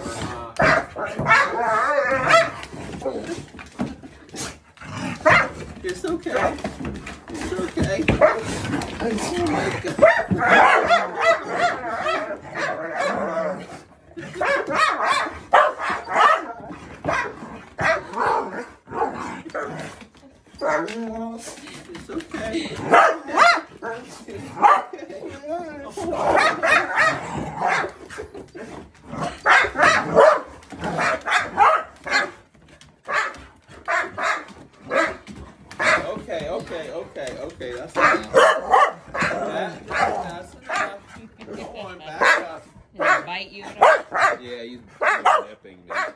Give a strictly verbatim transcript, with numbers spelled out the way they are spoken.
It's okay. It's okay. Oh my God. It's okay. It's okay. Okay, okay, okay, okay. That's enough. That, that's enough. Come on, back up. Did he bite you? Yeah, he's nipping me.